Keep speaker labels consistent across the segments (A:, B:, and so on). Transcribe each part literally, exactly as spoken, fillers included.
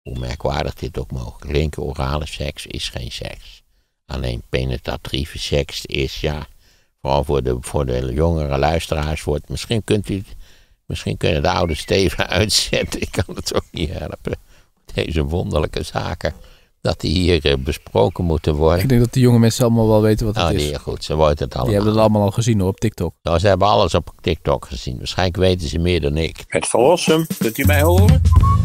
A: hoe merkwaardig dit ook mogen klinken, orale seks is geen seks. Alleen penetratieve seks is, ja, vooral voor de, voor de jongere luisteraars, wordt, misschien kunt u, misschien kunnen de oude Steven uitzetten, ik kan het ook niet helpen. Deze wonderlijke zaken, dat die hier uh, besproken moeten worden.
B: Ik denk dat de jonge mensen allemaal wel weten wat het
A: oh,
B: is.
A: Die, goed, ze weten het allemaal.
B: Die hebben het allemaal al gezien hoor, op TikTok.
A: Nou, ze hebben alles op TikTok gezien. Waarschijnlijk weten ze meer dan ik.
C: Het verlossen, kunt u mij horen?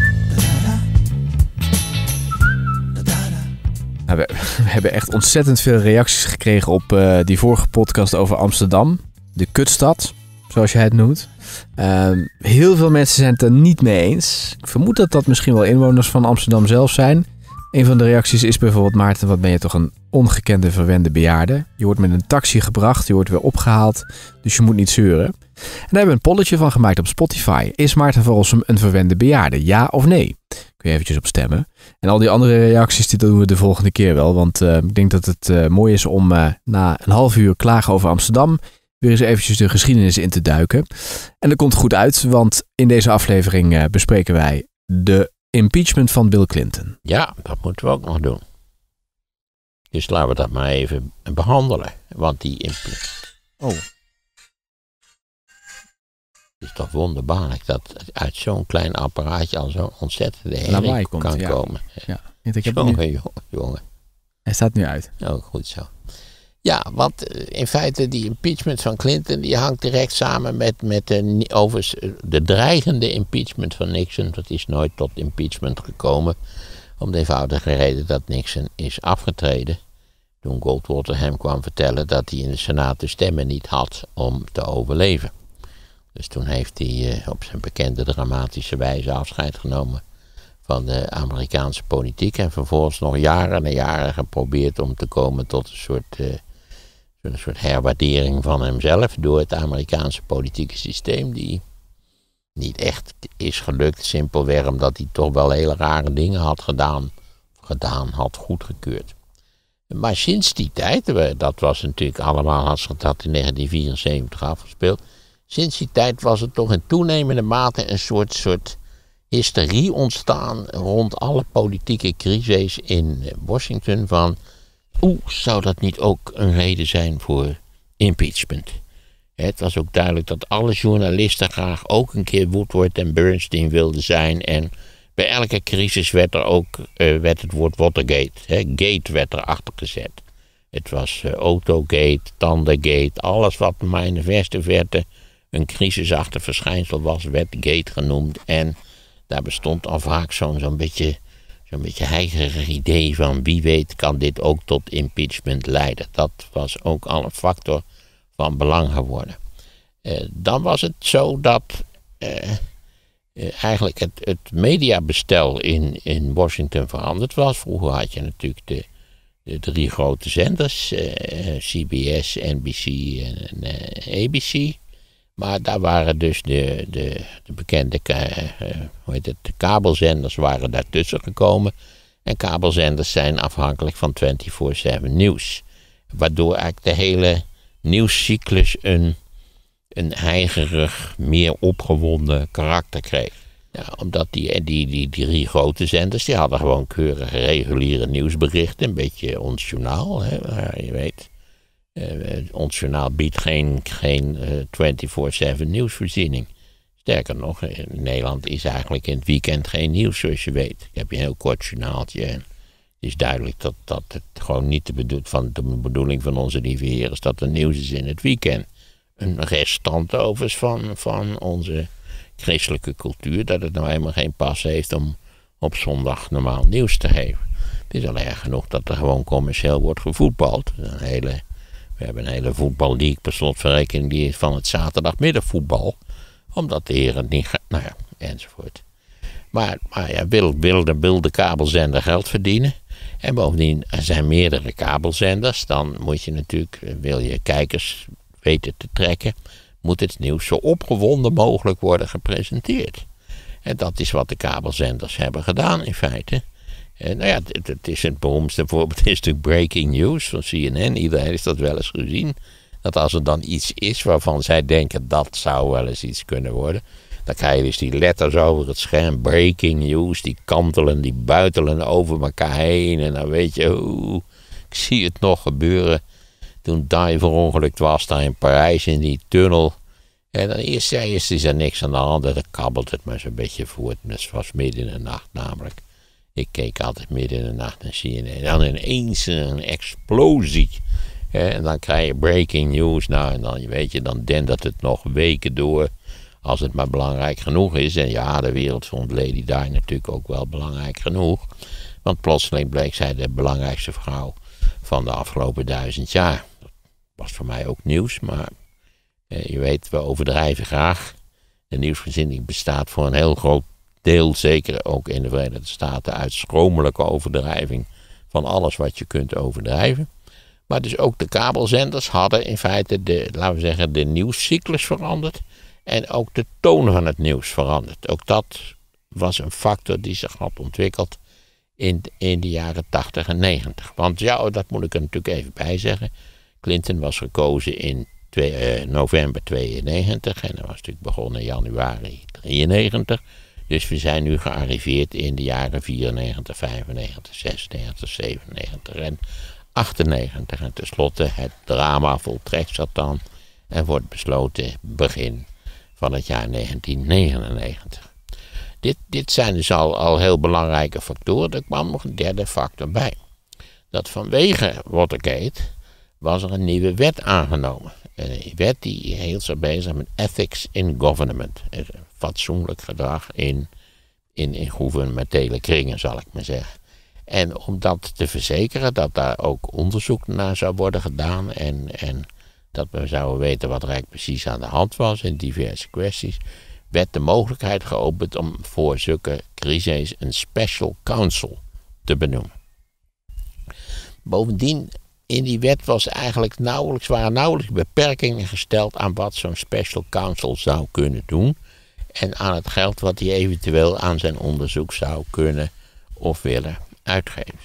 B: Nou, we, we hebben echt ontzettend veel reacties gekregen op uh, die vorige podcast over Amsterdam. De kutstad, zoals jij het noemt. Uh, heel veel mensen zijn het er niet mee eens. Ik vermoed dat dat misschien wel inwoners van Amsterdam zelf zijn. Een van de reacties is bijvoorbeeld: Maarten, wat ben je toch een ongekende verwende bejaarde. Je wordt met een taxi gebracht, je wordt weer opgehaald, dus je moet niet zeuren. En daar hebben we een polletje van gemaakt op Spotify. Is Maarten van Rossum een verwende bejaarde? Ja of nee? Kun je eventjes op stemmen. En al die andere reacties die doen we de volgende keer wel. Want uh, ik denk dat het uh, mooi is om uh, na een half uur klagen over Amsterdam weer eens eventjes de geschiedenis in te duiken. En dat komt goed uit, want in deze aflevering uh, bespreken wij de impeachment van Bill Clinton.
A: Ja, dat moeten we ook nog doen. Dus laten we dat maar even behandelen. Want die impeachment...
B: Oh.
A: Het is toch wonderbaarlijk dat uit zo'n klein apparaatje al zo'n ontzettende herrie
B: komt,
A: kan
B: ja.
A: komen.
B: Ja. Ik heb
A: jongen,
B: nu...
A: jongen, jongen.
B: Hij staat nu uit.
A: Oh, goed zo. Ja, want in feite die impeachment van Clinton, die hangt direct samen met, met de, overigens, de dreigende impeachment van Nixon. Dat is nooit tot impeachment gekomen. Om de eenvoudige reden dat Nixon is afgetreden. Toen Goldwater hem kwam vertellen dat hij in de Senaat de stemmen niet had om te overleven. Dus toen heeft hij uh, op zijn bekende dramatische wijze afscheid genomen van de Amerikaanse politiek. En vervolgens nog jaren en jaren geprobeerd om te komen tot een soort, uh, een soort herwaardering van hemzelf door het Amerikaanse politieke systeem. Die niet echt is gelukt, simpelweg omdat hij toch wel hele rare dingen had gedaan. Gedaan had goedgekeurd. Maar sinds die tijd, dat was natuurlijk allemaal, had zich dat in negentien vierenzeventig afgespeeld. Sinds die tijd was er toch in toenemende mate een soort, soort hysterie ontstaan rond alle politieke crises in Washington van, oeh, zou dat niet ook een reden zijn voor impeachment? Het was ook duidelijk dat alle journalisten graag ook een keer Woodward en Bernstein wilden zijn. En bij elke crisis werd er ook uh, werd het woord Watergate, hè, gate werd erachter gezet. Het was uh, Autogate, Tandergate, alles wat maar in de verste verte een crisisachtig verschijnsel was, werd gate genoemd. En daar bestond al vaak zo'n zo'n beetje, zo'n beetje heigerig idee van wie weet kan dit ook tot impeachment leiden. Dat was ook al een factor van belang geworden. Uh, dan was het zo dat uh, uh, eigenlijk het, het mediabestel in, in Washington veranderd was. Vroeger had je natuurlijk de, de drie grote zenders, uh, C B S, N B C en uh, A B C. Maar daar waren dus de, de, de bekende uh, hoe heet het, de kabelzenders waren daartussen gekomen. En kabelzenders zijn afhankelijk van vierentwintig zeven nieuws. Waardoor eigenlijk de hele nieuwscyclus een, een heigerig, meer opgewonden karakter kreeg. Ja, omdat die, die, die, die drie grote zenders, die hadden gewoon keurige reguliere nieuwsberichten. Een beetje ons journaal, hè, je weet. Uh, ons journaal biedt geen, geen uh, vierentwintig zeven nieuwsvoorziening. Sterker nog, in Nederland is eigenlijk in het weekend geen nieuws, zoals je weet. Ik heb een heel kort journaaltje en het is duidelijk dat, dat het gewoon niet de, bedo- van de bedoeling van onze lieve Heer is dat er nieuws is in het weekend. Een restant overigens van, van onze christelijke cultuur, dat het nou helemaal geen pas heeft om op zondag normaal nieuws te geven. Het is al erg genoeg dat er gewoon commercieel wordt gevoetbald. Een hele... We hebben een hele voetballeague per slotverrekening die is van het zaterdagmiddagvoetbal. Omdat de heren het niet gaan. Nou ja, enzovoort. Maar, maar ja, wil, wil, de, wil de kabelzender geld verdienen. En bovendien, er zijn meerdere kabelzenders. Dan moet je natuurlijk, wil je kijkers weten te trekken, moet het nieuws zo opgewonden mogelijk worden gepresenteerd. En dat is wat de kabelzenders hebben gedaan in feite. En nou ja, het, het is het beroemdste voorbeeld is natuurlijk breaking news van C N N. Iedereen heeft dat wel eens gezien. Dat als er dan iets is waarvan zij denken dat zou wel eens iets kunnen worden, Dan krijg je dus die letters over het scherm. Breaking news. Die kantelen, die buitelen over elkaar heen. En dan weet je, oeh, ik zie het nog gebeuren. Toen Dai verongelukt was daar in Parijs in die tunnel. En dan eerst zei eerst is er niks aan de hand. En dan kabbelt het maar zo'n beetje voort. Het was midden in de nacht namelijk. Ik keek altijd midden in de nacht naar C N N. En dan ineens een explosie. En dan krijg je breaking news. Nou, en dan weet je, dan dendert het nog weken door. Als het maar belangrijk genoeg is. En ja, de wereld vond Lady Di natuurlijk ook wel belangrijk genoeg. Want plotseling bleek zij de belangrijkste vrouw van de afgelopen duizend jaar. Dat was voor mij ook nieuws, maar eh, je weet, we overdrijven graag. De nieuwsvoorziening bestaat voor een heel groot deel, zeker ook in de Verenigde Staten, uit schromelijke overdrijving van alles wat je kunt overdrijven. Maar dus ook de kabelzenders hadden in feite de, laten we zeggen, de nieuwscyclus veranderd. En ook de toon van het nieuws veranderd. Ook dat was een factor die zich had ontwikkeld in, in de jaren tachtig en negentig. Want ja, dat moet ik er natuurlijk even bij zeggen. Clinton was gekozen in twee, eh, november tweeënnegentig. En dat was natuurlijk begonnen in januari drieënnegentig. Dus we zijn nu gearriveerd in de jaren vierennegentig, vijfennegentig, zesennegentig, zevenennegentig en achtennegentig. En tenslotte het drama voltrekt zich dan en wordt besloten begin van het jaar negentien negenennegentig. Dit, dit zijn dus al, al heel belangrijke factoren. Er kwam nog een derde factor bij. Dat vanwege Watergate was er een nieuwe wet aangenomen. Een wet die hield zich bezig met ethics in government. Fatsoenlijk gedrag in, in, in gouvernementele kringen, zal ik maar zeggen. En om dat te verzekeren, dat daar ook onderzoek naar zou worden gedaan en, en dat we zouden weten wat er eigenlijk precies aan de hand was in diverse kwesties, werd de mogelijkheid geopend om voor zulke crises een special counsel te benoemen. Bovendien, in die wet was eigenlijk nauwelijks, waren nauwelijks beperkingen gesteld aan wat zo'n special counsel zou kunnen doen en aan het geld wat hij eventueel aan zijn onderzoek zou kunnen of willen uitgeven.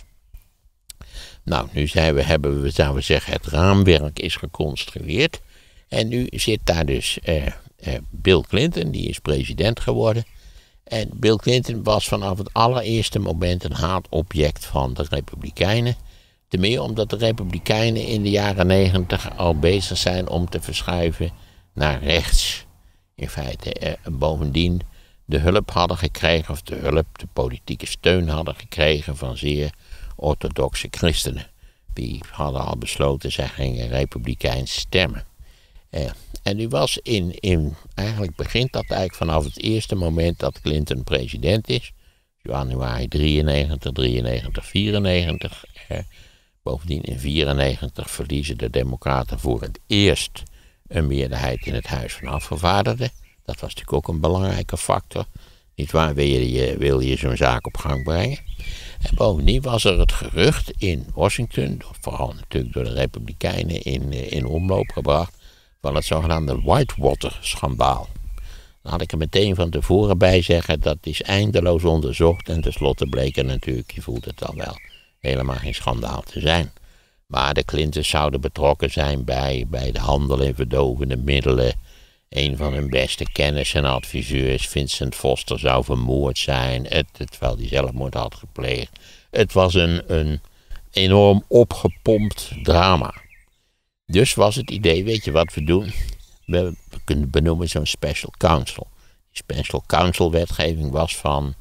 A: Nou, nu zijn we, hebben we, zouden we zeggen, het raamwerk is geconstrueerd. En nu zit daar dus eh, eh, Bill Clinton, die is president geworden. En Bill Clinton was vanaf het allereerste moment een haatobject van de Republikeinen. Ten meer omdat de Republikeinen in de jaren negentig al bezig zijn om te verschuiven naar rechts. In feite, eh, bovendien de hulp hadden gekregen, of de hulp, de politieke steun hadden gekregen van zeer orthodoxe christenen. Die hadden al besloten, zij gingen republikeins stemmen. Eh, en nu was in, in, eigenlijk begint dat eigenlijk vanaf het eerste moment dat Clinton president is. Januari drieënnegentig, drieënnegentig, vierennegentig. Eh, bovendien in vierennegentig verliezen de democraten voor het eerst een meerderheid in het Huis van Afgevaardigden. Dat was natuurlijk ook een belangrijke factor. Niet waar, wil je, wil je zo'n zaak op gang brengen? En bovendien was er het gerucht in Washington, vooral natuurlijk door de Republikeinen in, in omloop gebracht, van het zogenaamde Whitewater-schandaal. Dan had ik er meteen van tevoren bij zeggen, dat is eindeloos onderzocht en tenslotte bleek er natuurlijk, je voelt het al wel, helemaal geen schandaal te zijn. Maar de Clintons zouden betrokken zijn bij, bij de handel in verdovende middelen. Een van hun beste kennissen en adviseurs, Vincent Foster, zou vermoord zijn, het, het, terwijl hij zelfmoord had gepleegd. Het was een, een enorm opgepompt drama. Dus was het idee, weet je wat we doen? We, we kunnen benoemen zo'n special counsel. Die special counsel wetgeving was van,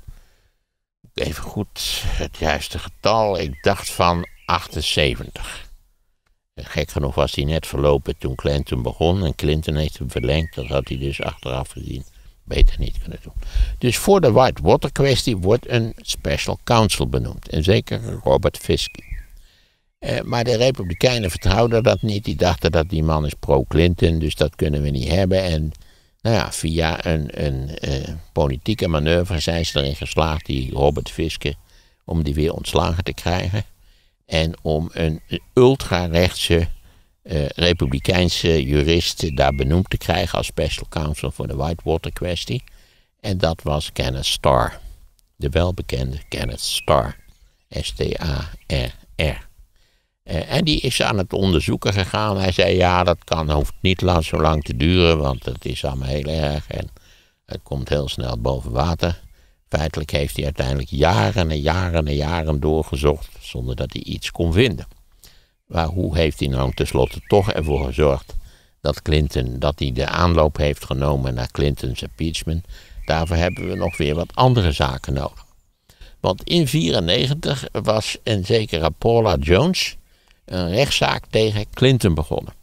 A: even goed het juiste getal, ik dacht van achtenzeventig. Gek genoeg was hij net verlopen toen Clinton begon. En Clinton heeft hem verlengd. Dat had hij dus achteraf gezien beter niet kunnen doen. Dus voor de Whitewater kwestie wordt een special counsel benoemd. En zeker Robert Fiske. Eh, maar de Republikeinen vertrouwden dat niet. Die dachten dat die man is pro-Clinton. Dus dat kunnen we niet hebben. En nou ja, via een, een uh, politieke manoeuvre zijn ze erin geslaagd, die Robert Fiske, om die weer ontslagen te krijgen. En om een ultrarechtse uh, republikeinse jurist daar benoemd te krijgen als special counsel voor de Whitewater kwestie. En dat was Kenneth Starr. De welbekende Kenneth Starr. S T A R R. Uh, en die is aan het onderzoeken gegaan. Hij zei, ja, dat kan, hoeft niet lang, zo lang te duren, want het is allemaal heel erg. En Het komt heel snel boven water. Feitelijk heeft hij uiteindelijk jaren en jaren en jaren doorgezocht zonder dat hij iets kon vinden. Maar hoe heeft hij nou tenslotte toch ervoor gezorgd dat Clinton, dat hij de aanloop heeft genomen naar Clintons impeachment? Daarvoor hebben we nog weer wat andere zaken nodig. Want in negentien vierennegentig was een zekere Paula Jones een rechtszaak tegen Clinton begonnen.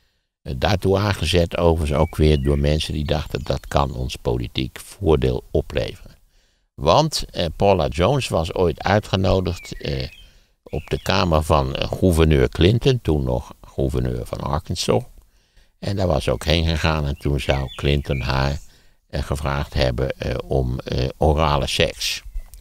A: Daartoe aangezet overigens ook weer door mensen die dachten dat kan ons politiek voordeel opleveren. Want eh, Paula Jones was ooit uitgenodigd eh, op de kamer van eh, gouverneur Clinton, toen nog gouverneur van Arkansas. En daar was ook heen gegaan en toen zou Clinton haar eh, gevraagd hebben eh, om eh, orale seks.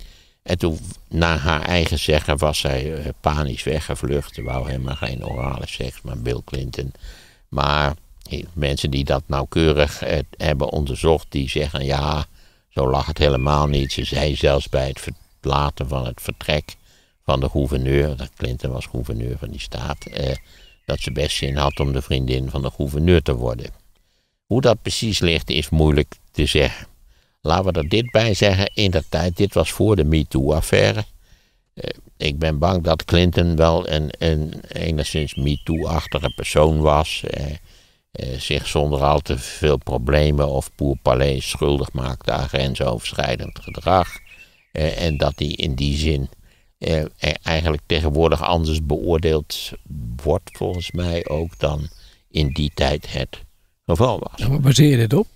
A: En toen, na haar eigen zeggen, was zij uh, panisch weggevlucht. Ze wou helemaal geen orale seks, maar Bill Clinton. Maar eh, mensen die dat nauwkeurig uh, hebben onderzocht, die zeggen ja, zo lag het helemaal niet. Ze zei zelfs bij het verlaten van het vertrek van de gouverneur, dat Clinton was gouverneur van die staat, uh, dat ze best zin had om de vriendin van de gouverneur te worden. Hoe dat precies ligt is moeilijk te zeggen. Laten we er dit bij zeggen, in dat tijd, dit was voor de MeToo-affaire. Uh, ik ben bang dat Clinton wel een, een enigszins MeToo-achtige persoon was. Uh, uh, zich zonder al te veel problemen of pourparlers schuldig maakte aan grensoverschrijdend gedrag. Uh, en dat hij in die zin uh, eigenlijk tegenwoordig anders beoordeeld wordt, volgens mij ook, dan in die tijd het geval was.
D: Ja, waar baseer je dit op?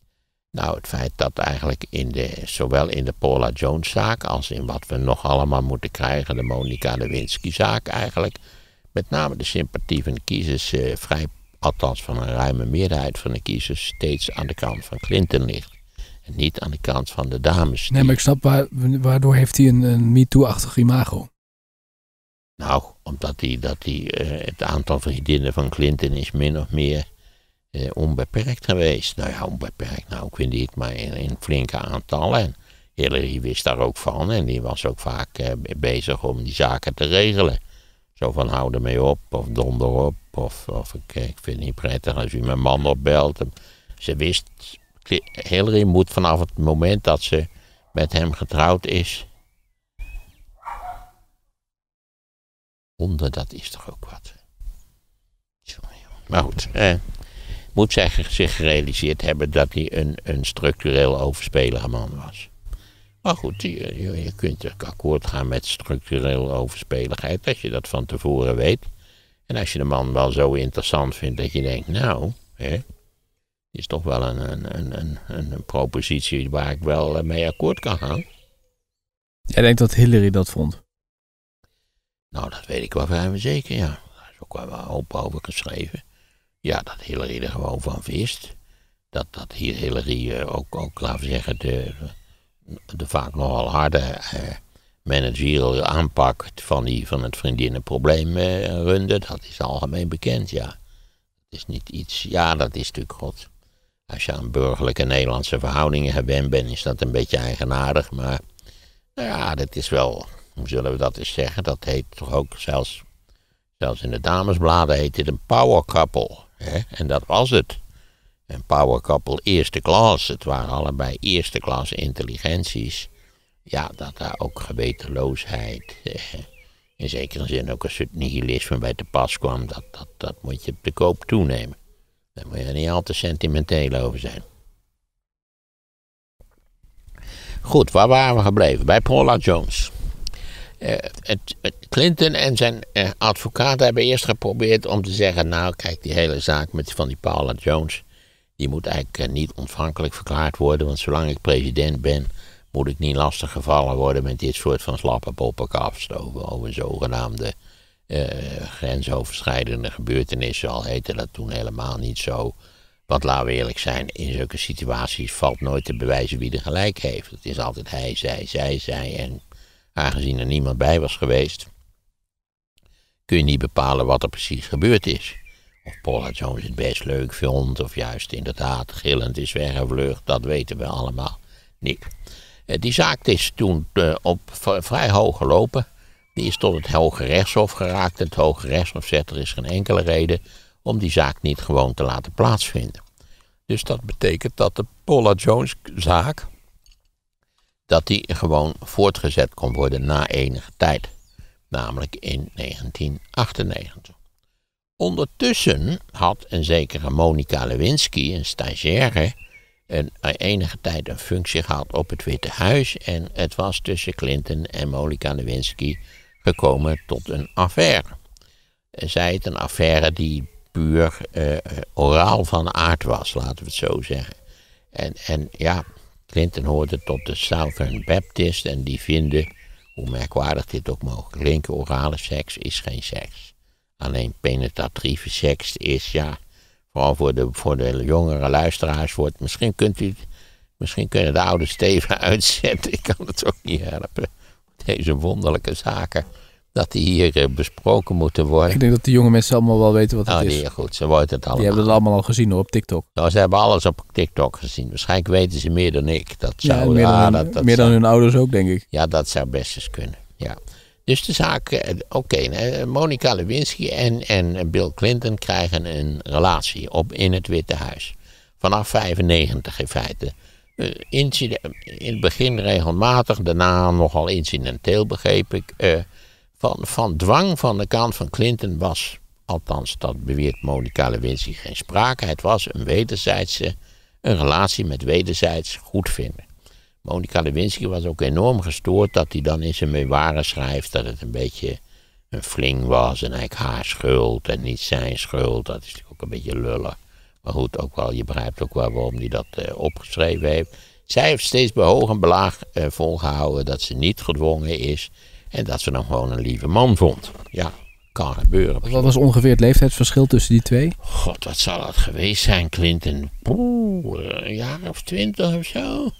A: Nou, het feit dat eigenlijk in de, zowel in de Paula Jones-zaak als in wat we nog allemaal moeten krijgen, de Monica Lewinsky-zaak eigenlijk, met name de sympathie van de kiezers, eh, vrij, althans van een ruime meerderheid van de kiezers, steeds aan de kant van Clinton ligt. En niet aan de kant van de dames.
D: Nee, maar ik snap, waar, waardoor heeft hij een, een MeToo-achtig imago?
A: Nou, omdat hij, dat hij, eh, het aantal vriendinnen van Clinton is min of meer Eh, onbeperkt geweest. Nou ja, onbeperkt, nou ik weet niet, maar in, in flinke aantallen. En Hillary wist daar ook van en die was ook vaak eh, bezig om die zaken te regelen. Zo van hou ermee op, of donder op, of, of ik, ik vind het niet prettig als u mijn man opbelt. Ze wist, Hillary moet vanaf het moment dat ze met hem getrouwd is. Honden, dat is toch ook wat. Maar goed, eh. moet zij zich gerealiseerd hebben dat hij een, een structureel overspelige man was. Maar goed, je, je, je kunt er akkoord gaan met structureel overspeligheid als je dat van tevoren weet. En als je de man wel zo interessant vindt dat je denkt, nou, hè, is toch wel een, een, een, een, een propositie waar ik wel mee akkoord kan gaan.
B: Jij denkt dat Hillary dat vond?
A: Nou, dat weet ik wel vrijwel zeker, ja. Daar is ook wel een hoop over geschreven. Ja, dat Hillary er gewoon van wist. Dat, dat hier Hillary uh, ook, ook, laten we zeggen, de, de vaak nogal harde uh, managerial aanpak van, die, van het vriendinnenprobleem uh, runde. Dat is algemeen bekend, ja. Dat is niet iets, ja, dat is natuurlijk god. Als je aan burgerlijke Nederlandse verhoudingen gewend bent, is dat een beetje eigenaardig. Maar nou ja, dat is wel, hoe zullen we dat eens zeggen, dat heet toch ook zelfs, zelfs in de damesbladen heet dit een power couple. Hè? En dat was het. Een power couple eerste klas. Het waren allebei eerste klas intelligenties. Ja, dat daar ook gewetenloosheid, eh, in zekere zin ook een soort nihilisme bij te pas kwam. Dat, dat, dat moet je op de koop toenemen. Daar moet je er niet al te sentimenteel over zijn. Goed, waar waren we gebleven? Bij Paula Jones. Uh, het, het Clinton en zijn uh, advocaat hebben eerst geprobeerd om te zeggen, nou kijk, die hele zaak met van die Paula Jones, die moet eigenlijk uh, niet ontvankelijk verklaard worden, want zolang ik president ben, moet ik niet lastig gevallen worden met dit soort van slappe poppenkast over, over zogenaamde uh, grensoverschrijdende gebeurtenissen, al heette dat toen helemaal niet zo. Want laten we eerlijk zijn, in zulke situaties valt nooit te bewijzen wie er gelijk heeft. Het is altijd hij, zij, zij, zij en aangezien er niemand bij was geweest, kun je niet bepalen wat er precies gebeurd is. Of Paula Jones het best leuk vond, of juist inderdaad gillend is weggevlucht, dat weten we allemaal niet. Die zaak is toen uh, op vrij hoog gelopen. Die is tot het Hoge Rechtshof geraakt. Het Hoge Rechtshof zegt er is geen enkele reden om die zaak niet gewoon te laten plaatsvinden. Dus dat betekent dat de Paula Jones-zaak, dat die gewoon voortgezet kon worden na enige tijd. Namelijk in negentien achtennegentig. Ondertussen had een zekere Monica Lewinsky, een stagiaire, een, enige tijd een functie gehad op het Witte Huis. En het was tussen Clinton en Monica Lewinsky gekomen tot een affaire. Zij het een affaire die puur uh, oraal van aard was, laten we het zo zeggen. En, en ja, Clinton hoorde tot de Southern Baptist en die vinden, hoe merkwaardig dit ook mogen klinken, orale seks is geen seks. Alleen penetratieve seks is, ja, vooral voor de, voor de jongere luisteraars, wordt, misschien kunt u, misschien kunnen de oude Steven uitzetten, ik kan het ook niet helpen. Deze wonderlijke zaken, dat die hier uh, besproken moeten worden.
D: Ik denk dat die jonge mensen allemaal wel weten wat het
A: oh,
D: is.
A: die, goed, ze weten het allemaal.
D: Die hebben het allemaal al gezien hoor, op TikTok.
A: Nou, ze hebben alles op TikTok gezien. Waarschijnlijk weten ze meer dan ik. Dat zou,
D: ja, meer dan,
A: ah,
D: hun,
A: dat, dat
D: meer dan
A: zou,
D: hun ouders ook, denk ik.
A: Ja, dat zou best eens kunnen. Ja. Dus de zaak, oké, okay, Monica Lewinsky en, en Bill Clinton krijgen een relatie op in het Witte Huis. Vanaf vijfennegentig in feite. Uh, incident, in het begin regelmatig, daarna nogal incidenteel begreep ik. Uh, van, van dwang van de kant van Clinton was, althans dat beweert Monica Lewinsky, geen sprake. Het was een wederzijdse, een relatie met wederzijds goedvinden. Monica Lewinsky was ook enorm gestoord dat hij dan in zijn memoires schrijft dat het een beetje een fling was en eigenlijk haar schuld en niet zijn schuld. Dat is natuurlijk ook een beetje lullig. Maar goed, ook wel, je begrijpt ook wel waarom hij dat uh, opgeschreven heeft. Zij heeft steeds bij hoog en belaag uh, volgehouden dat ze niet gedwongen is en dat ze dan gewoon een lieve man vond. Ja, kan gebeuren.
D: Wat was ongeveer het leeftijdsverschil tussen die twee?
A: God, wat zal dat geweest zijn, Clinton? Poeh, een jaar of twintig of zo.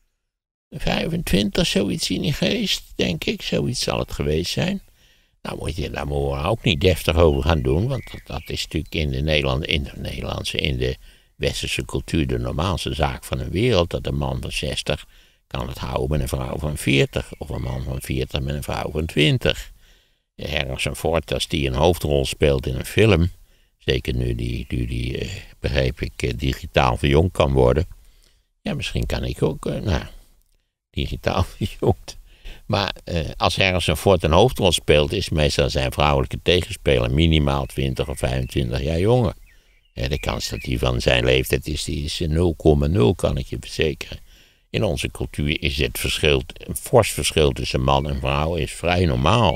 A: vijfentwintig, zoiets in die geest, denk ik. Zoiets zal het geweest zijn. Nou, moet je daar ook niet deftig over gaan doen, want dat, dat is natuurlijk in de, Nederland, in de Nederlandse, in de westerse cultuur de normaalste zaak van de wereld, dat een man van zestig kan het houden met een vrouw van veertig, of een man van veertig met een vrouw van twintig. Harrison Ford, als die een hoofdrol speelt in een film, zeker nu die, nu die uh, begreep ik, uh, digitaal verjongd kan worden, ja, misschien kan ik ook, uh, nou, digitaal verjongd. Maar uh, als Harrison Ford een hoofdrol speelt, is meestal zijn vrouwelijke tegenspeler minimaal twintig of vijfentwintig jaar jonger. Ja, de kans dat hij van zijn leeftijd is, die is nul komma nul, kan ik je verzekeren. In onze cultuur is het verschil, een fors verschil tussen man en vrouw is vrij normaal.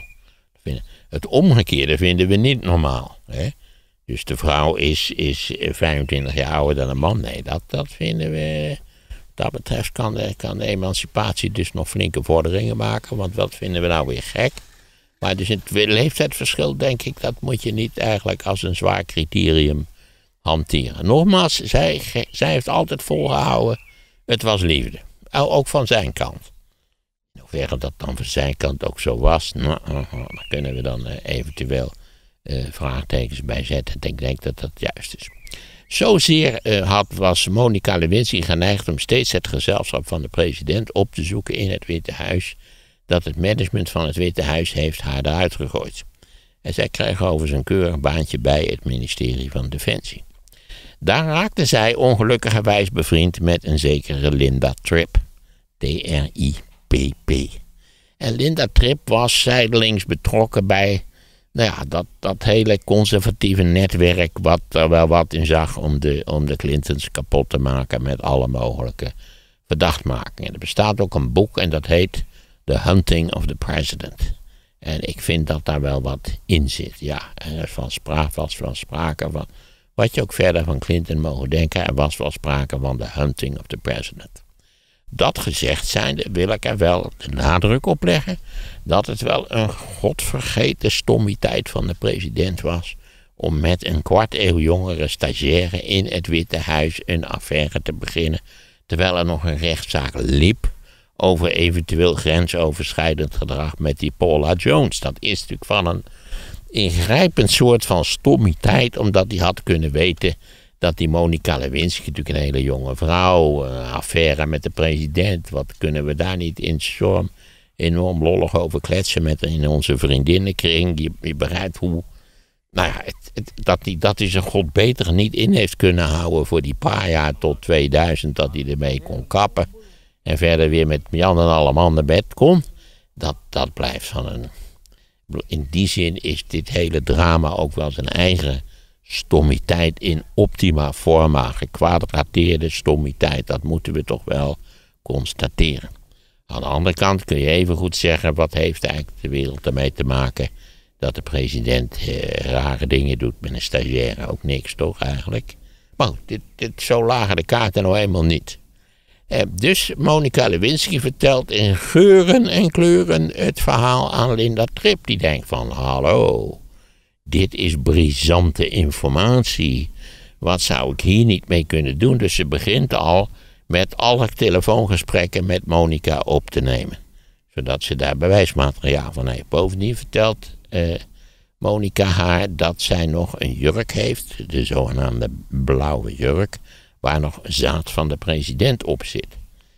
A: Het omgekeerde vinden we niet normaal. Hè? Dus de vrouw is, is vijfentwintig jaar ouder dan een man. Nee, dat, dat vinden we... Wat dat betreft kan de, kan de emancipatie dus nog flinke vorderingen maken. Want wat vinden we nou weer gek? Maar dus het leeftijdsverschil, denk ik, dat moet je niet eigenlijk als een zwaar criterium hanteren. Nogmaals, zij, zij heeft altijd volgehouden, het was liefde. Ook van zijn kant. In hoeverre dat dan van zijn kant ook zo was, nou, daar kunnen we dan uh, eventueel uh, vraagtekens bij zetten. Ik denk dat dat juist is. Zozeer uh, had, was Monica Lewinsky geneigd om steeds het gezelschap van de president op te zoeken in het Witte Huis, dat het management van het Witte Huis heeft haar eruit gegooid. En zij kreeg overigens een keurig baantje bij het ministerie van Defensie. Daar raakte zij ongelukkigerwijs bevriend met een zekere Linda Tripp. T R I P P. En Linda Tripp was zijdelings betrokken bij nou ja, dat, dat hele conservatieve netwerk wat er wel wat in zag om de, om de Clintons kapot te maken met alle mogelijke verdachtmakingen. Er bestaat ook een boek en dat heet The Hunting of the President. En ik vind dat daar wel wat in zit. Ja, er van sprake, was van sprake van, wat je ook verder van Clinton mogen denken, er was wel sprake van The Hunting of the President. Dat gezegd zijnde wil ik er wel de nadruk op leggen dat het wel een godvergeten stommiteit van de president was om met een kwart eeuw jongere stagiaire in het Witte Huis een affaire te beginnen, terwijl er nog een rechtszaak liep over eventueel grensoverschrijdend gedrag met die Paula Jones. Dat is natuurlijk van een ingrijpend soort van stommiteit, omdat hij had kunnen weten dat die Monica Lewinsky, natuurlijk een hele jonge vrouw, een affaire met de president, wat kunnen we daar niet in storm enorm lollig over kletsen met in onze vriendinnenkring. Je, je begrijpt hoe, Nou ja, het, het, dat hij dat hij zijn god beter niet in heeft kunnen houden voor die paar jaar tot tweeduizend, dat hij ermee kon kappen. En verder weer met Jan en Alleman naar bed kon. Dat, dat blijft van een... In die zin is dit hele drama ook wel zijn eigen stommiteit in optima forma. Gekwadrateerde stommiteit, dat moeten we toch wel constateren. Aan de andere kant kun je even goed zeggen, wat heeft eigenlijk de wereld ermee te maken dat de president eh, rare dingen doet met een stagiaire? Ook niks toch eigenlijk? Maar goed, dit, dit, zo lagen de kaarten nou eenmaal niet. Eh, dus Monica Lewinsky vertelt in geuren en kleuren het verhaal aan Linda Tripp. Die denkt van, hallo, dit is brisante informatie. Wat zou ik hier niet mee kunnen doen? Dus ze begint al met alle telefoongesprekken met Monica op te nemen. Zodat ze daar bewijsmateriaal van heeft. Bovendien vertelt eh, Monica haar dat zij nog een jurk heeft. De zogenaamde blauwe jurk. Waar nog zaad van de president op zit.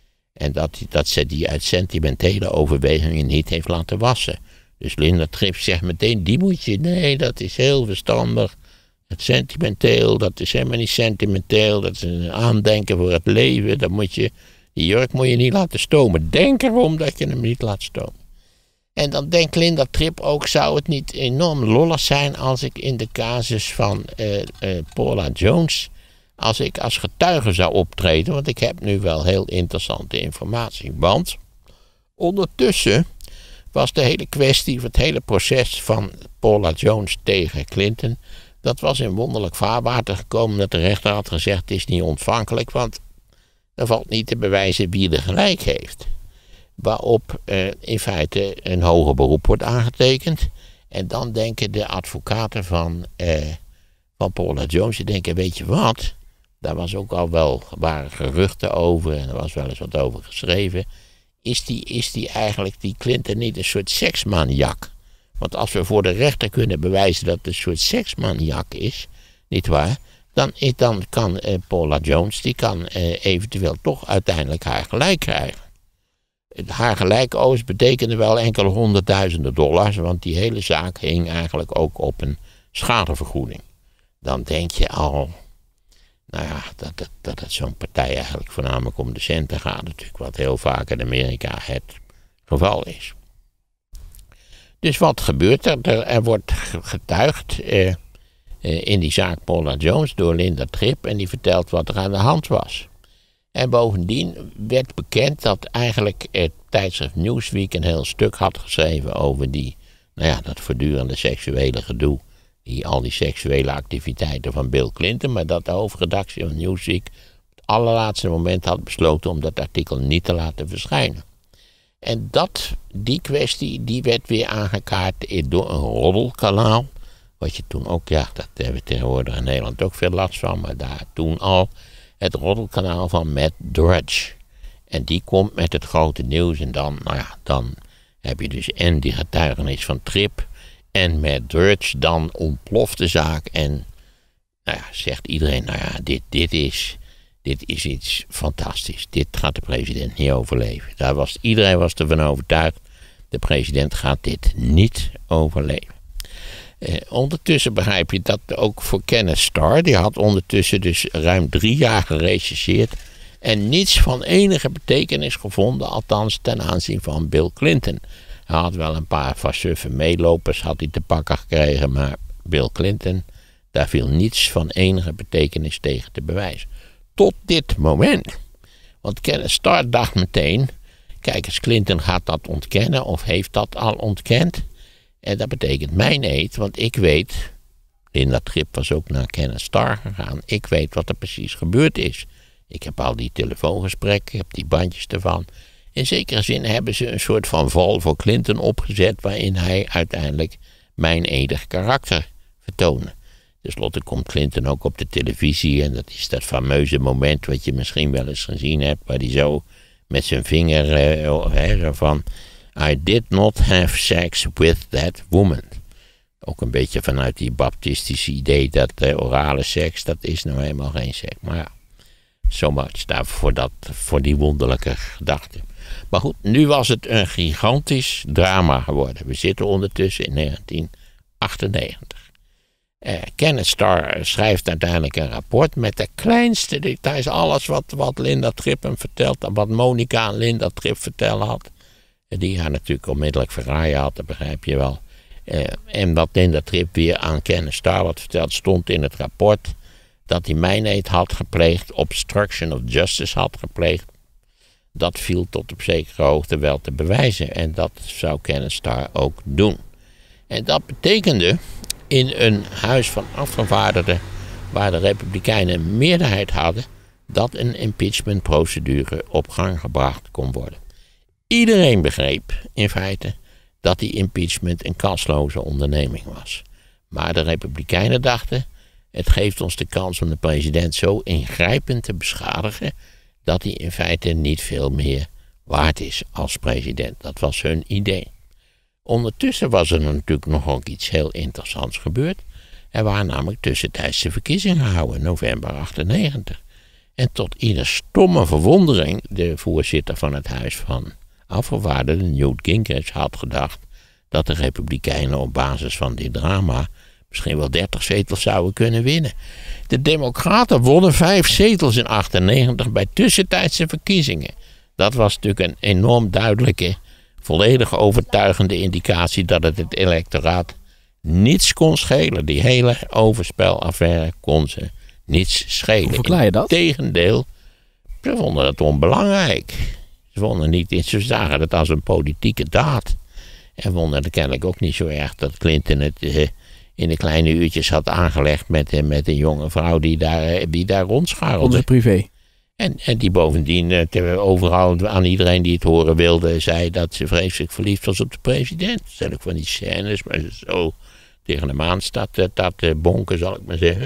A: En dat, dat ze die uit sentimentele overwegingen niet heeft laten wassen. Dus Linda Tripp zegt meteen, die moet je, nee, dat is heel verstandig. Het sentimenteel, dat is helemaal niet sentimenteel. Dat is een aandenken voor het leven. Dat moet je, die jurk moet je niet laten stomen. Denk erom dat je hem niet laat stomen. En dan denkt Linda Tripp ook, zou het niet enorm lollig zijn als ik in de casus van uh, uh, Paula Jones, als ik als getuige zou optreden, want ik heb nu wel heel interessante informatie. Want ondertussen was de hele kwestie, het hele proces van Paula Jones tegen Clinton, dat was in wonderlijk vaarwater gekomen dat de rechter had gezegd, het is niet ontvankelijk, want er valt niet te bewijzen wie er gelijk heeft. Waarop uh, in feite een hoger beroep wordt aangetekend. En dan denken de advocaten van, uh, van Paula Jones, die denken, weet je wat, daar was ook al wel, waren geruchten over en er was wel eens wat over geschreven. Is die, is die eigenlijk, die Clinton, niet een soort seksmaniak? Want als we voor de rechter kunnen bewijzen dat het een soort seksmaniak is, nietwaar, dan, dan kan uh, Paula Jones, die kan uh, eventueel toch uiteindelijk haar gelijk krijgen. Haar gelijk overigens betekende wel enkele honderdduizenden dollars, want die hele zaak hing eigenlijk ook op een schadevergoeding. Dan denk je al, nou ja, dat, dat, dat het zo'n partij eigenlijk voornamelijk om de centen gaat, natuurlijk wat heel vaak in Amerika het geval is. Dus wat gebeurt er? Er, er wordt getuigd eh, eh, in die zaak Paula Jones door Linda Tripp en die vertelt wat er aan de hand was. En bovendien werd bekend dat eigenlijk het tijdschrift Newsweek een heel stuk had geschreven over die, nou ja, dat voortdurende seksuele gedoe, die, al die seksuele activiteiten van Bill Clinton, maar dat de hoofdredactie van Newsweek op het allerlaatste moment had besloten om dat artikel niet te laten verschijnen. En dat, die kwestie, die werd weer aangekaart door een roddelkanaal, wat je toen ook, ja, dat hebben we tegenwoordig in Nederland ook veel last van, maar daar toen al, het roddelkanaal van Matt Drudge. En die komt met het grote nieuws en dan, nou ja, dan heb je dus en die getuigenis van Tripp en Matt Drudge, dan ontploft de zaak en, nou ja, zegt iedereen, nou ja, dit, dit is, dit is iets fantastisch. Dit gaat de president niet overleven. Daar was, iedereen was ervan overtuigd, de president gaat dit niet overleven. Eh, ondertussen begrijp je dat ook voor Kenneth Starr, die had ondertussen dus ruim drie jaar gerechercheerd en niets van enige betekenis gevonden, althans ten aanzien van Bill Clinton. Hij had wel een paar van suffe meelopers, had hij te pakken gekregen, maar Bill Clinton, daar viel niets van enige betekenis tegen te bewijzen. Tot dit moment. Want Kenneth Starr dacht meteen, kijk eens, Clinton gaat dat ontkennen of heeft dat al ontkend. En dat betekent mijn eed, want ik weet, Linda Tripp was ook naar Kenneth Starr gegaan, ik weet wat er precies gebeurd is. Ik heb al die telefoongesprekken, ik heb die bandjes ervan. In zekere zin hebben ze een soort van val voor Clinton opgezet, waarin hij uiteindelijk meineedig karakter vertoonde. Ten slotte komt Clinton ook op de televisie en dat is dat fameuze moment wat je misschien wel eens gezien hebt, waar hij zo met zijn vinger uh, van I did not have sex with that woman. Ook een beetje vanuit die baptistische idee dat uh, orale seks, dat is nou helemaal geen seks. Maar ja, so much daarvoor dat, voor die wonderlijke gedachte. Maar goed, nu was het een gigantisch drama geworden. We zitten ondertussen in negentien achtennegentig. Uh, Kenneth Starr schrijft uiteindelijk een rapport met de kleinste details. Alles wat, wat Linda Tripp hem vertelt. En wat Monica aan Linda Tripp vertellen had. Die haar natuurlijk onmiddellijk verraaien had, dat begrijp je wel. Uh, en wat Linda Tripp weer aan Kenneth Starr wat verteld, stond in het rapport dat hij mijneed had gepleegd, obstruction of justice had gepleegd. Dat viel tot op zekere hoogte wel te bewijzen. En dat zou Kenneth Starr ook doen. En dat betekende in een huis van afgevaardigden waar de Republikeinen een meerderheid hadden, dat een impeachmentprocedure op gang gebracht kon worden. Iedereen begreep in feite dat die impeachment een kansloze onderneming was. Maar de Republikeinen dachten, het geeft ons de kans om de president zo ingrijpend te beschadigen dat hij in feite niet veel meer waard is als president. Dat was hun idee. Ondertussen was er natuurlijk nog ook iets heel interessants gebeurd. Er waren namelijk tussentijdse verkiezingen gehouden in november achtennegentig. En tot ieder stomme verwondering, de voorzitter van het Huis van Afgevaardigden, Newt Gingrich, had gedacht dat de Republikeinen op basis van dit drama misschien wel dertig zetels zouden kunnen winnen. De Democraten wonnen vijf zetels in achtennegentig bij tussentijdse verkiezingen. Dat was natuurlijk een enorm duidelijke, volledig overtuigende indicatie dat het het electoraat niets kon schelen. Die hele overspelaffaire kon ze niets schelen.
B: Hoe verklaar je dat?
A: Integendeel, ze vonden het onbelangrijk. Ze vonden niet, ze zagen het als een politieke daad. En vonden het kennelijk ook niet zo erg dat Clinton het uh, in de kleine uurtjes had aangelegd met, uh, met een jonge vrouw die daar, uh, die daar rondscharrelde.
B: Onze privé. En,
A: en die bovendien uh, ter, overal aan iedereen die het horen wilde, zei dat ze vreselijk verliefd was op de president. Dat zijn ook van die scènes, maar ze zo tegen de maan staat uh, dat uh, bonken, zal ik maar zeggen.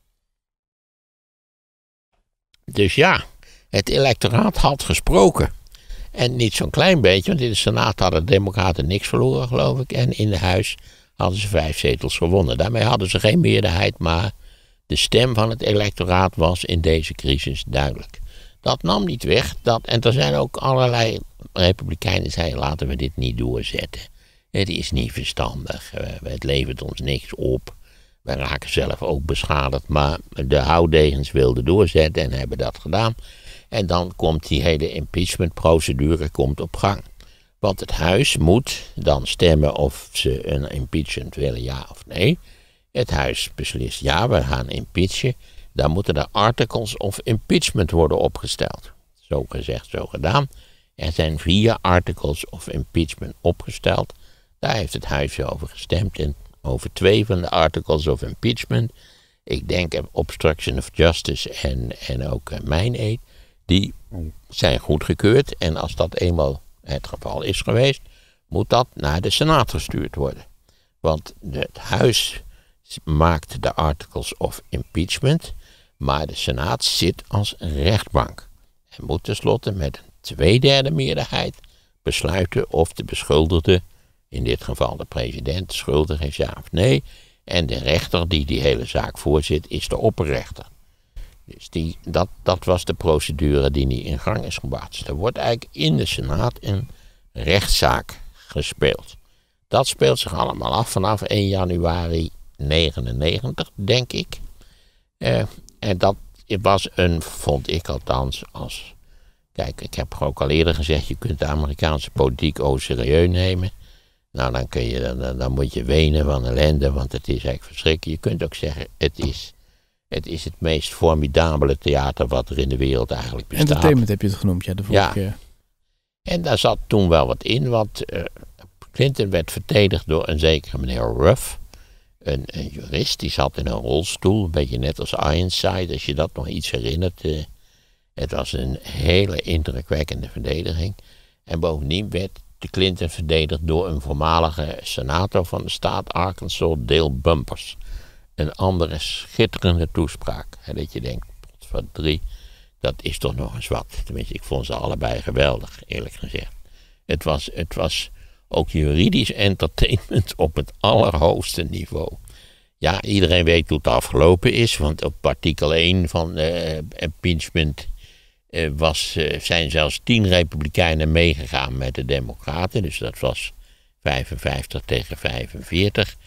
A: Dus ja, het electoraat had gesproken. En niet zo'n klein beetje, want in de Senaat hadden de Democraten niks verloren, geloof ik. En in de Huis hadden ze vijf zetels gewonnen. Daarmee hadden ze geen meerderheid, maar de stem van het electoraat was in deze crisis duidelijk. Dat nam niet weg. Dat, en er zijn ook allerlei Republikeinen die zeiden, laten we dit niet doorzetten. Het is niet verstandig. Het levert ons niks op. We raken zelf ook beschadigd. Maar de houdegens wilden doorzetten en hebben dat gedaan. En dan komt die hele impeachmentprocedure komt op gang. Want het Huis moet dan stemmen of ze een impeachment willen, ja of nee. Het Huis beslist, ja, we gaan impeachen. Dan moeten er articles of impeachment worden opgesteld. Zo gezegd, zo gedaan. Er zijn vier articles of impeachment opgesteld. Daar heeft het Huis over gestemd. En over twee van de articles of impeachment, ik denk obstruction of justice en, en ook uh, mijneed, die zijn goedgekeurd. En als dat eenmaal het geval is geweest, moet dat naar de Senaat gestuurd worden. Want het Huis maakt de articles of impeachment, maar de Senaat zit als rechtbank. En moet tenslotte met een tweederde meerderheid besluiten of de beschuldigde, in dit geval de president, schuldig is, ja of nee. En de rechter die die hele zaak voorzit, is de opperrechter. Dus die, dat, dat was de procedure die nu in gang is gebracht. Dus er wordt eigenlijk in de Senaat een rechtszaak gespeeld. Dat speelt zich allemaal af vanaf één januari negenennegentig, denk ik. Uh, en dat was een, vond ik althans, als... Kijk, ik heb ook al eerder gezegd, je kunt de Amerikaanse politiek au serieus nemen. Nou, dan, kun je, dan, dan moet je wenen van ellende, want het is eigenlijk verschrikkelijk. Je kunt ook zeggen, het is, het is het meest formidabele theater wat er in de wereld eigenlijk bestaat.
D: Entertainment heb je het genoemd, ja, de vorige
A: ja.
D: keer.
A: En daar zat toen wel wat in, want uh, Clinton werd verdedigd door een zekere meneer Ruff. Een, een jurist, die zat in een rolstoel, een beetje net als Ironside, als je dat nog iets herinnert. Uh, het was een hele indrukwekkende verdediging. En bovendien werd de Clinton verdedigd door een voormalige senator van de staat Arkansas, Dale Bumpers. Een andere schitterende toespraak. Hè, dat je denkt, wat drie, dat is toch nog eens wat. Tenminste, ik vond ze allebei geweldig, eerlijk gezegd. Het was, het was ook juridisch entertainment op het allerhoogste niveau. Ja, iedereen weet hoe het afgelopen is, want op artikel één van uh, impeachment uh, was, uh, zijn zelfs tien republikeinen meegegaan met de democraten. Dus dat was vijfenvijftig tegen vijfenveertig.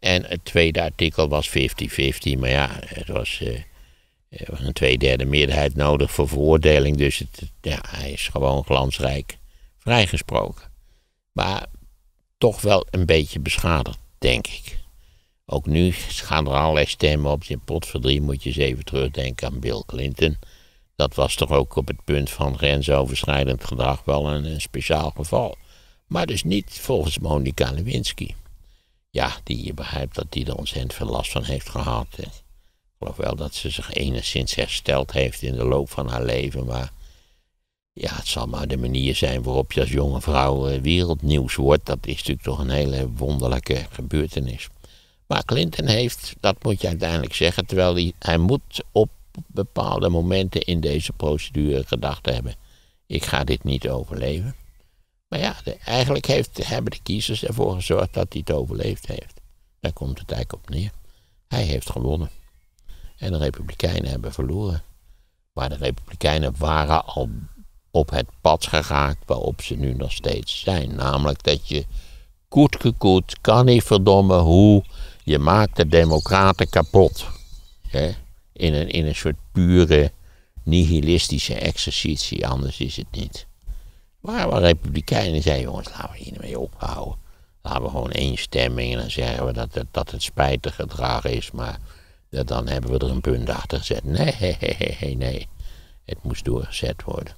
A: En het tweede artikel was vijftig vijftig. Maar ja, het was, uh, er was een tweederde meerderheid nodig voor veroordeling. Dus het, ja, hij is gewoon glansrijk vrijgesproken. Maar toch wel een beetje beschadigd, denk ik. Ook nu gaan er allerlei stemmen op. In potverdrie moet je eens even terugdenken aan Bill Clinton. Dat was toch ook op het punt van grensoverschrijdend gedrag wel een, een speciaal geval. Maar dus niet volgens Monica Lewinsky. Ja, die, je begrijpt dat die er ontzettend veel last van heeft gehad. Ik geloof wel dat ze zich enigszins hersteld heeft in de loop van haar leven. Maar ja, het zal maar de manier zijn waarop je als jonge vrouw wereldnieuws wordt. Dat is natuurlijk toch een hele wonderlijke gebeurtenis. Maar Clinton heeft, dat moet je uiteindelijk zeggen, terwijl hij, hij moet op bepaalde momenten in deze procedure gedacht hebben. Ik ga dit niet overleven. Maar ja, de, eigenlijk heeft, hebben de kiezers ervoor gezorgd dat hij het overleefd heeft. Daar komt het eigenlijk op neer. Hij heeft gewonnen. En de Republikeinen hebben verloren. Maar de Republikeinen waren al op het pad geraakt waarop ze nu nog steeds zijn. Namelijk dat je koet gekoet, kan niet verdommen hoe, je maakt de democraten kapot. Hè? In een, in een soort pure nihilistische exercitie, anders is het niet. Maar waar Republikeinen zeiden, jongens, laten we hiermee ophouden. Laten we gewoon één stemming en dan zeggen we dat het, dat het spijtig gedrag is, maar dat, dan hebben we er een punt achter gezet. Nee, nee, nee, nee. Het moest doorgezet worden.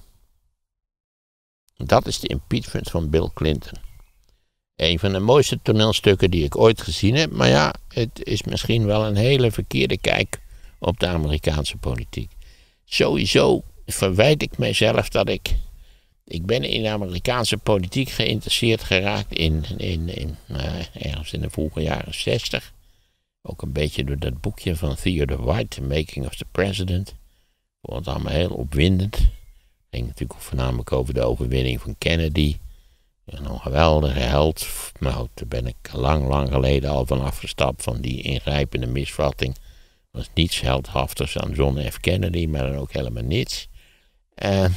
A: Dat is de impeachment van Bill Clinton. Een van de mooiste toneelstukken die ik ooit gezien heb, maar ja, het is misschien wel een hele verkeerde kijk op de Amerikaanse politiek. Sowieso verwijt ik mijzelf dat ik... Ik ben in de Amerikaanse politiek geïnteresseerd geraakt in, in, in uh, ergens in de vroege jaren zestig. Ook een beetje door dat boekje van Theodore White, The Making of the President. Ik vond het allemaal heel opwindend. Het ging natuurlijk voornamelijk over de overwinning van Kennedy. Een geweldige held. Nou, daar ben ik lang, lang geleden al van afgestapt van die ingrijpende misvatting. Er was niets heldhaftigs aan John F. Kennedy, maar dan ook helemaal niets. Uh,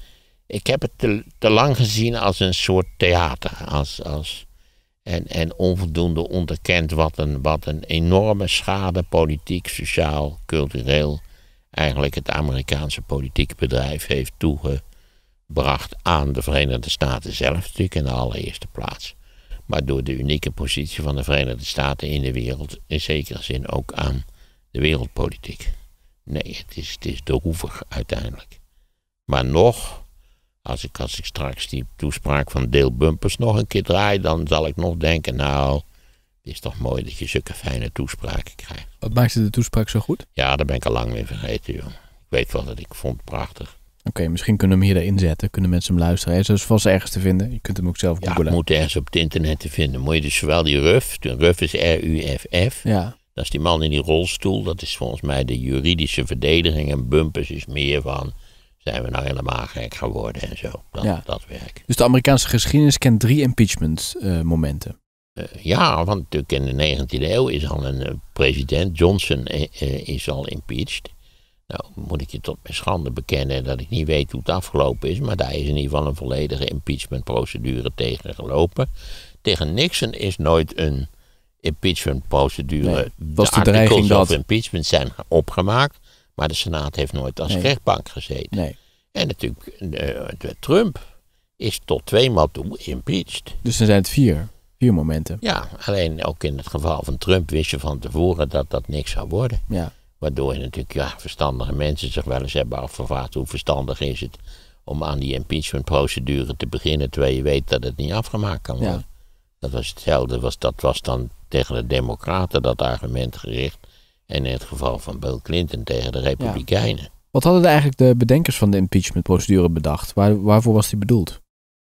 A: ik heb het te, te lang gezien als een soort theater. Als, als, en, en onvoldoende onderkend wat een, wat een enorme schade, politiek, sociaal, cultureel, eigenlijk het Amerikaanse politieke bedrijf heeft toegebracht aan de Verenigde Staten zelf, natuurlijk in de allereerste plaats. Maar door de unieke positie van de Verenigde Staten in de wereld, in zekere zin ook aan de wereldpolitiek. Nee, het is, het is droevig uiteindelijk. Maar nog, als ik, als ik straks die toespraak van Dale Bumpers nog een keer draai, dan zal ik nog denken, nou, het is toch mooi dat je zulke fijne toespraken krijgt.
B: Wat maakte de toespraak zo goed?
A: Ja, daar ben ik al lang mee vergeten, joh. Ik weet wel dat ik vond prachtig.
B: Oké, okay, misschien kunnen we hem hier erin zetten. Kunnen mensen hem luisteren. Hij is dus vast ergens te vinden. Je kunt hem ook zelf googlen.
A: Ja, het moet ergens op het internet te vinden. Moet je dus zowel die Ruff, de Ruff is R U F F. Ja. Dat is die man in die rolstoel. Dat is volgens mij de juridische verdediging. En Bumpers is meer van, zijn we nou helemaal gek geworden en zo. Dat, ja. dat werk.
B: Dus de Amerikaanse geschiedenis kent drie impeachment uh, momenten.
A: Uh, ja, want natuurlijk in de negentiende eeuw is al een uh, president, Johnson, uh, uh, is al impeached. Nou, moet ik je tot mijn schande bekennen dat ik niet weet hoe het afgelopen is, maar daar is in ieder geval een volledige impeachmentprocedure tegen gelopen. Tegen Nixon is nooit een impeachmentprocedure. Nee,
B: was de, de dreiging dat
A: impeachment zijn opgemaakt, maar de Senaat heeft nooit als nee. rechtbank gezeten. Nee. En natuurlijk, de, de Trump is tot tweemaal toe impeached.
B: Dus dan zijn het vier, vier momenten.
A: Ja, alleen ook in het geval van Trump wist je van tevoren dat dat niks zou worden. Ja. Waardoor je natuurlijk, ja, verstandige mensen zich wel eens hebben afgevraagd hoe verstandig is het om aan die impeachmentprocedure te beginnen, terwijl je weet dat het niet afgemaakt kan worden. Ja. Dat was hetzelfde, was, dat was dan tegen de Democraten dat argument gericht. En in het geval van Bill Clinton tegen de Republikeinen. Ja.
B: Wat hadden de eigenlijk de bedenkers van de impeachmentprocedure bedacht? Waar, waarvoor was die bedoeld?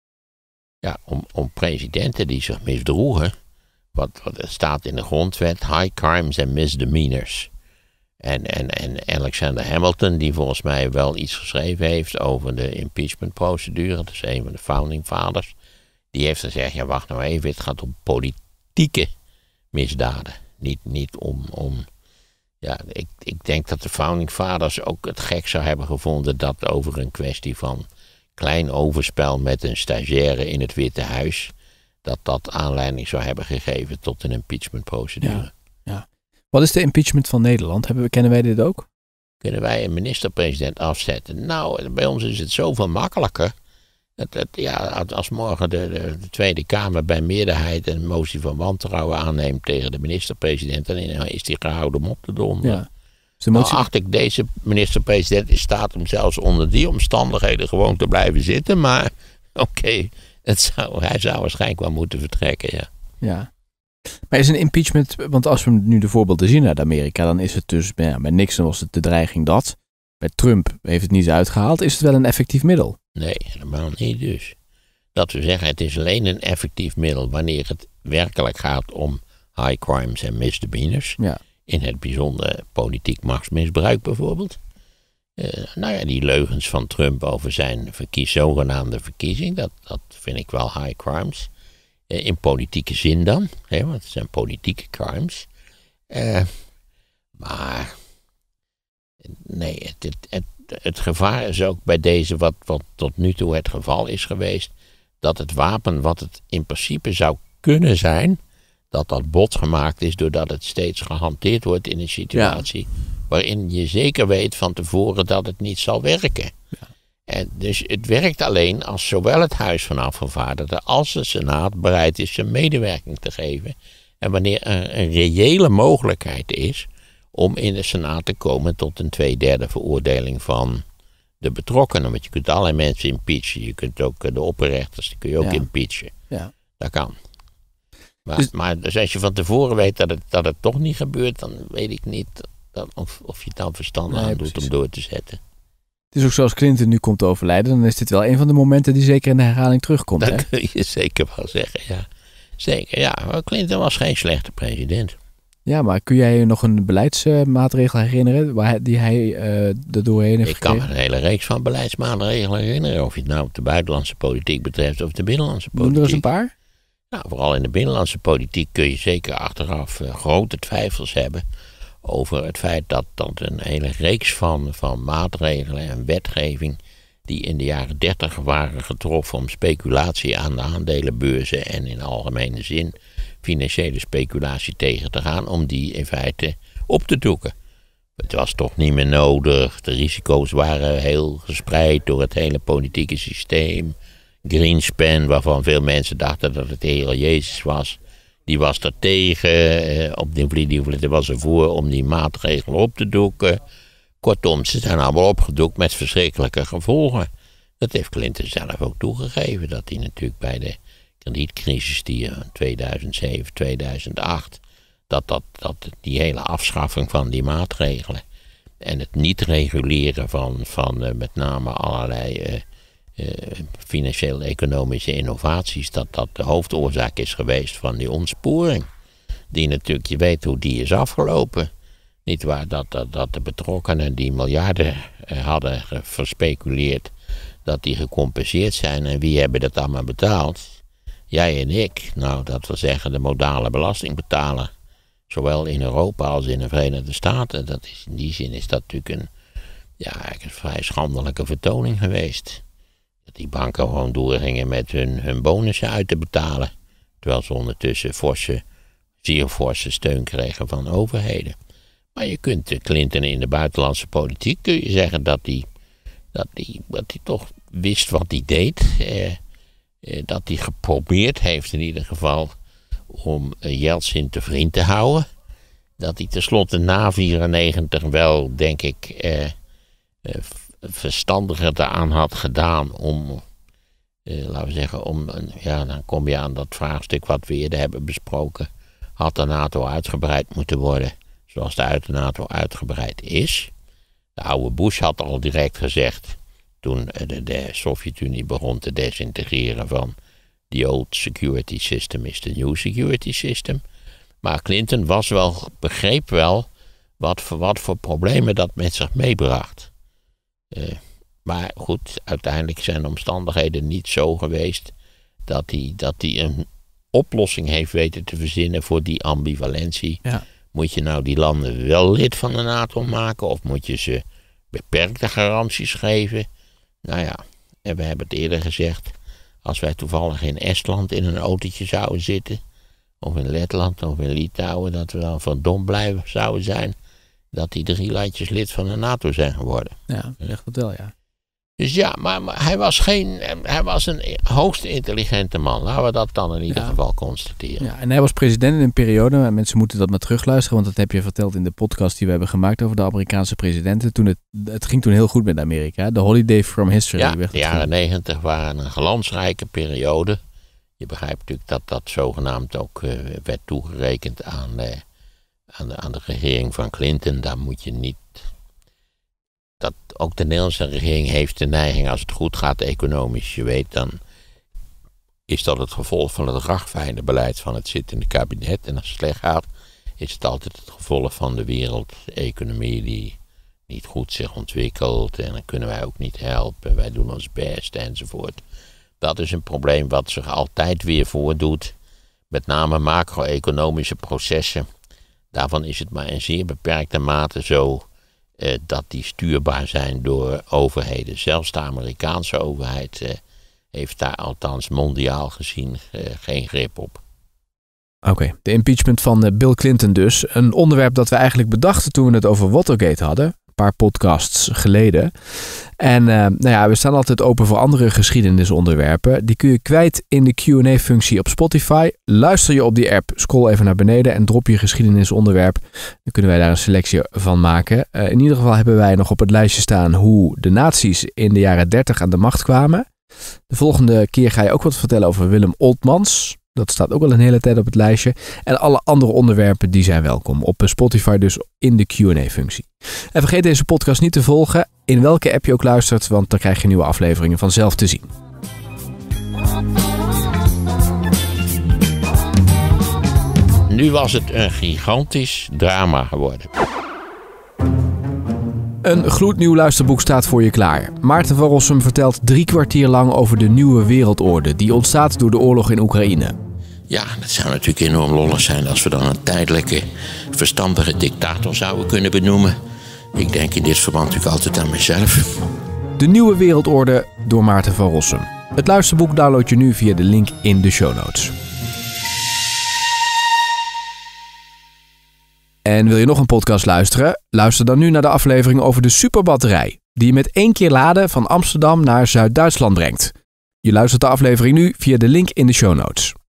A: Ja, om, om presidenten die zich misdroegen. Wat, wat staat in de grondwet, high crimes and misdemeanors. En, en, en Alexander Hamilton, die volgens mij wel iets geschreven heeft over de impeachmentprocedure. Dat is een van de founding fathers. Die heeft gezegd, ja wacht nou even, het gaat om politieke misdaden. Niet, niet om... om ja, ik, ik denk dat de founding fathers ook het gek zou hebben gevonden dat over een kwestie van klein overspel met een stagiaire in het Witte Huis, dat dat aanleiding zou hebben gegeven tot een impeachmentprocedure.
D: Ja, ja. Wat is de impeachment van Nederland? Hebben we, kennen wij dit ook?
A: Kunnen wij een minister-president afzetten? Nou, bij ons is het zoveel makkelijker. Het, het, ja, als morgen de, de, de Tweede Kamer bij meerderheid een motie van wantrouwen aanneemt tegen de minister-president, dan is die gehouden om op te donderen.
D: Ja. Dus de motie...
A: Nou acht ik deze minister-president in staat om zelfs onder die omstandigheden gewoon te blijven zitten. Maar oké, okay, hij zou waarschijnlijk wel moeten vertrekken, ja.
D: Ja. Maar is een impeachment, want als we nu de voorbeelden zien uit Amerika, dan is het dus, ja, bij Nixon was het de dreiging dat. Bij Trump heeft het niet uitgehaald. Is het wel een effectief middel?
A: Nee, helemaal niet dus. Dat we zeggen, het is alleen een effectief middel wanneer het werkelijk gaat om high crimes en misdemeanors.
D: Ja.
A: In het bijzonder politiek machtsmisbruik bijvoorbeeld. Uh, nou ja, die leugens van Trump over zijn verkies, zogenaamde verkiezing, dat, dat vind ik wel high crimes. Uh, in politieke zin dan, hè, want het zijn politieke crimes. Uh, maar nee, het, het, het, het gevaar is ook bij deze, wat, wat tot nu toe het geval is geweest, dat het wapen wat het in principe zou kunnen zijn, dat dat bot gemaakt is doordat het steeds gehanteerd wordt in een situatie ja. waarin je zeker weet van tevoren dat het niet zal werken. Ja. En dus het werkt alleen als zowel het Huis van Afgevaardigden als de Senaat bereid is zijn medewerking te geven. En wanneer er een reële mogelijkheid is om in de Senaat te komen tot een tweederde veroordeling van de betrokkenen. Want je kunt allerlei mensen impeachen. Je kunt ook de opperrechters, die kun je ook ja. impeachen. Ja. Dat kan. Maar, dus, maar dus als je van tevoren weet dat het, dat het toch niet gebeurt, dan weet ik niet dat, of, of je het dan verstandig nee, aan doet om door te zetten.
D: Het is ook zoals Clinton nu komt te overlijden, dan is dit wel een van de momenten die zeker in de herhaling terugkomt.
A: Dat
D: hè?
A: kun je zeker wel zeggen, ja. Zeker, ja. Maar Clinton was geen slechte president.
D: Ja, maar kun jij je nog een beleidsmaatregel herinneren waar hij, die hij uh, er doorheen heeft
A: Ik
D: gekregen?
A: kan me een hele reeks van beleidsmaatregelen herinneren. Of je het nou de buitenlandse politiek betreft of de binnenlandse politiek.
D: Noem er eens een paar.
A: Nou, vooral in de binnenlandse politiek kun je zeker achteraf uh, grote twijfels hebben over het feit dat, dat een hele reeks van, van maatregelen en wetgeving die in de jaren dertig waren getroffen om speculatie aan de aandelenbeurzen en in algemene zin financiële speculatie tegen te gaan, om die in feite op te doeken. Het was toch niet meer nodig, de risico's waren heel gespreid door het hele politieke systeem. Greenspan, waarvan veel mensen dachten dat het de Heer Jezus was, die was er tegen, op die, die was ervoor om die maatregelen op te doeken. Kortom, ze zijn allemaal opgedoekt met verschrikkelijke gevolgen. Dat heeft Clinton zelf ook toegegeven, dat hij natuurlijk bij de kredietcrisis die in tweeduizend zeven, tweeduizend acht, dat, dat, dat die hele afschaffing van die maatregelen en het niet reguleren van, van uh, met name allerlei uh, uh, financieel-economische innovaties, dat dat de hoofdoorzaak is geweest van die ontsporing. Die natuurlijk, je weet hoe die is afgelopen. Niet waar dat, dat, dat de betrokkenen die miljarden uh, hadden verspeculeerd, dat die gecompenseerd zijn. En wie hebben dat allemaal betaald? Jij en ik. Nou, dat wil zeggen de modale belastingbetaler. Zowel in Europa als in de Verenigde Staten. Dat is, in die zin is dat natuurlijk een, ja, een vrij schandelijke vertoning geweest. Dat die banken gewoon doorgingen met hun, hun bonussen uit te betalen. Terwijl ze ondertussen forse, zeer forse steun kregen van overheden. Maar je kunt Clinton in de buitenlandse politiek, kun je zeggen dat hij dat die, dat die toch wist wat hij deed. Eh, eh, dat hij geprobeerd heeft in ieder geval om Yeltsin te vriend te houden. Dat hij tenslotte na vierennegentig wel, denk ik, eh, eh, verstandiger eraan had gedaan om, eh, laten we zeggen, om, ja, dan kom je aan dat vraagstuk wat we eerder hebben besproken. Had de NATO uitgebreid moeten worden zoals de NATO uitgebreid is. De oude Bush had al direct gezegd, toen de, de Sovjet-Unie begon te desintegreren, van the old security system is the new security system. Maar Clinton was wel, begreep wel wat voor, wat voor problemen dat met zich meebracht. Uh, maar goed, uiteindelijk zijn de omstandigheden niet zo geweest dat hij, dat hij een oplossing heeft weten te verzinnen voor die ambivalentie. Ja. Moet je nou die landen wel lid van de NATO maken of moet je ze beperkte garanties geven? Nou ja, en we hebben het eerder gezegd, Als wij toevallig in Estland in een autootje zouden zitten, of in Letland of in Litouwen, dat we dan verdomd blij zouden zijn dat die drie landjes lid van de NATO zijn geworden.
B: Ja, echt dat wel, ja.
A: Dus ja, maar, maar hij was geen, hij was een hoogst intelligente man. Laten we dat dan in ieder ja. geval constateren.
B: Ja, en hij was president in een periode, mensen moeten dat maar terugluisteren, want dat heb je verteld in de podcast die we hebben gemaakt over de Amerikaanse presidenten. Toen het, het ging toen heel goed met Amerika. De Holiday from History.
A: Ja, de jaren negentig waren een glansrijke periode. Je begrijpt natuurlijk dat dat zogenaamd ook uh, werd toegerekend aan, uh, aan, de, aan de regering van Clinton. Daar moet je niet... Dat ook de Nederlandse regering heeft de neiging, als het goed gaat economisch, je weet, dan is dat het gevolg van het ragfijnenbeleid van het zittende kabinet. En als het slecht gaat, is het altijd het gevolg van de wereldeconomie die niet goed zich ontwikkelt. En dan kunnen wij ook niet helpen, wij doen ons best enzovoort. Dat is een probleem wat zich altijd weer voordoet. Met name macro-economische processen. Daarvan is het maar in zeer beperkte mate zo uh, dat die stuurbaar zijn door overheden. Zelfs de Amerikaanse overheid uh, heeft daar althans mondiaal gezien uh, geen grip op.
B: Oké, okay, de impeachment van uh, Bill Clinton dus. Een onderwerp dat we eigenlijk bedachten toen we het over Watergate hadden. Een paar podcasts geleden. En uh, nou ja, we staan altijd open voor andere geschiedenisonderwerpen. Die kun je kwijt in de Q en A-functie op Spotify. Luister je op die app, scroll even naar beneden en drop je geschiedenisonderwerp. Dan kunnen wij daar een selectie van maken. Uh, in ieder geval hebben wij nog op het lijstje staan hoe de nazi's in de jaren dertig aan de macht kwamen. De volgende keer ga je ook wat vertellen over Willem Oltmans. Dat staat ook al een hele tijd op het lijstje. En alle andere onderwerpen die zijn welkom. Op Spotify dus in de Q en A-functie. En vergeet deze podcast niet te volgen. In welke app je ook luistert. Want dan krijg je nieuwe afleveringen vanzelf te zien.
A: Nu was het een gigantisch drama geworden.
B: Een gloednieuw luisterboek staat voor je klaar. Maarten van Rossum vertelt drie kwartier lang over de nieuwe wereldorde die ontstaat door de oorlog in Oekraïne.
A: Ja, dat zou natuurlijk enorm lollig zijn als we dan een tijdelijke, verstandige dictator zouden kunnen benoemen. Ik denk in dit verband natuurlijk altijd aan mezelf.
B: De nieuwe wereldorde door Maarten van Rossum. Het luisterboek download je nu via de link in de show notes. En wil je nog een podcast luisteren? Luister dan nu naar de aflevering over de superbatterij, die je met één keer laden van Amsterdam naar Zuid-Duitsland brengt. Je luistert de aflevering nu via de link in de show notes.